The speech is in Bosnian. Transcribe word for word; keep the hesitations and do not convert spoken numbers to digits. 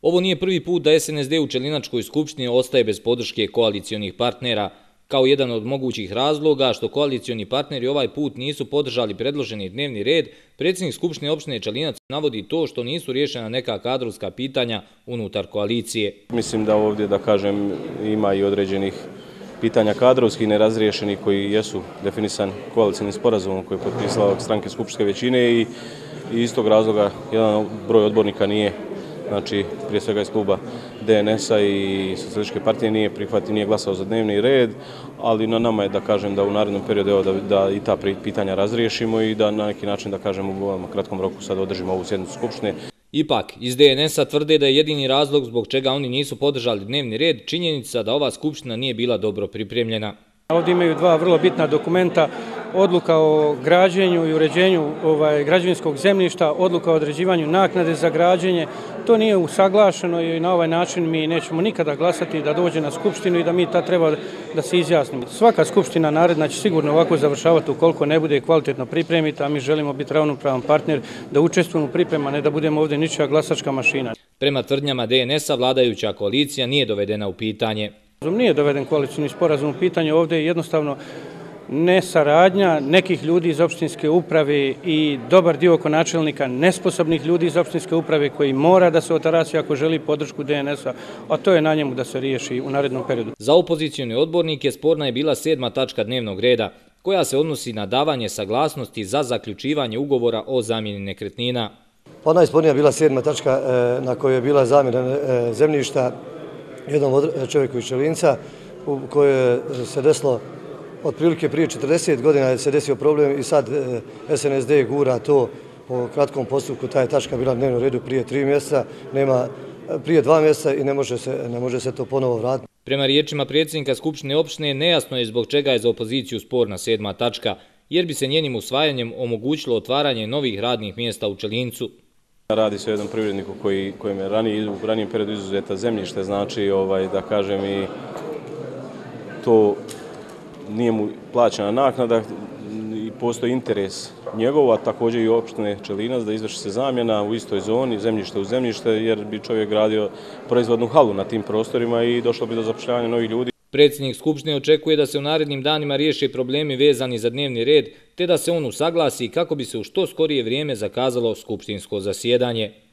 Ovo nije prvi put da S N S D u Čelinačkoj skupštini ostaje bez podrške koalicionih partnera. Kao jedan od mogućih razloga što koalicioni partneri ovaj put nisu podržali predloženi dnevni red, predsjednik Skupštine opštine Čelinac navodi to što nisu riješena neka kadrovska pitanja unutar koalicije. Mislim da ovdje, da kažem, ima i određenih pitanja kadrovskih nerazriješenih koji jesu definisani koalicijnim sporazumom koji je potpisala stranke skupštinske većine i iz tog razloga jedan broj odbornika nije, znači prije svega iz kluba D N S-a i Socijalističke partije nije prihvatio, nije glasao za dnevni red, ali na nama je da kažem da u narednom periodu evo, da, da i ta pitanja razriješimo i da na neki način da kažem u ovom kratkom roku sad održimo ovu sjednicu skupštine. Ipak, iz D N S-a tvrde da je jedini razlog zbog čega oni nisu podržali dnevni red činjenica da ova skupština nije bila dobro pripremljena. Ovdje imaju dva vrlo bitna dokumenta, odluka o građenju i uređenju ovaj, građevinskog zemljišta, odluka o određivanju naknade za građenje. To nije usaglašeno i na ovaj način mi nećemo nikada glasati da dođe na skupštinu i da mi ta treba da se izjasnimo. Svaka skupština naredna će sigurno ovako završavati ukoliko ne bude kvalitetno pripremita, a mi želimo biti ravnopravan partner da učestvujemo u priprema, ne da budemo ovdje ničija glasačka mašina. Prema tvrdnjama D N S-a vladajuća koalicija nije dovedena u pitanje. Nije doveden koalicijni sporazum u pitanje, ovdje je jednostavno nesaradnja nekih ljudi iz opštinske uprave i dobar dio oko načelnika nesposobnih ljudi iz opštinske uprave koji mora da se otarasi ako želi podršku D N S-a, a to je na njemu da se riješi u narednom periodu. Za opozicijone odbornike sporna je bila sedma tačka dnevnog reda, koja se odnosi na davanje saglasnosti za zaključivanje ugovora o zamjeni nekretnina. Pa najspornija bila sedma tačka na kojoj je bila zamjena zemljišta jednom čovjeku iz Čelinca u kojoj se desilo otprilike prije četrdeset godina se desio problem i sad S N S D gura to po kratkom postupku. Ta je tačka bila na dnevnom redu prije tri mjeseca, nema prije dva mjeseca i ne može se, ne može se to ponovo vratiti. Prema riječima predsjednika Skupštine opštine nejasno je zbog čega je za opoziciju sporna sedma tačka, jer bi se njenim usvajanjem omogućilo otvaranje novih radnih mjesta u Čelincu. Radi se o jednom privredniku koji, kojem je ranije, u ranijem periodu izuzeta zemljište, znači ovaj, da kažem i to nije mu plaćena naknada i postoji interes njegov, a također i opštine Čelinac da izvrši se zamjena u istoj zoni, zemljište u zemljište, jer bi čovjek gradio proizvodnu halu na tim prostorima i došlo bi do zapošljavanja novih ljudi. Predsjednik Skupštine očekuje da se u narednim danima riješe problemi vezani za dnevni red, te da se on usaglasi kako bi se u što skorije vrijeme zakazalo skupštinsko zasjedanje.